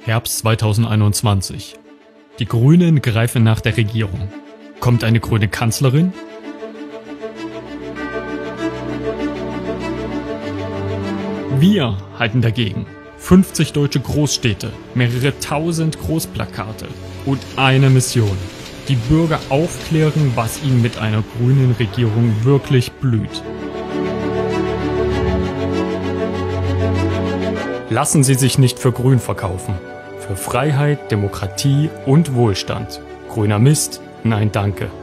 Herbst 2021. Die Grünen greifen nach der Regierung. Kommt eine grüne Kanzlerin? Wir halten dagegen. 50 deutsche Großstädte, mehrere tausend Großplakate und eine Mission. Die Bürger aufklären, was ihnen mit einer grünen Regierung wirklich blüht. Lassen Sie sich nicht für grün verkaufen. Für Freiheit, Demokratie und Wohlstand. Grüner Mist? Nein, danke.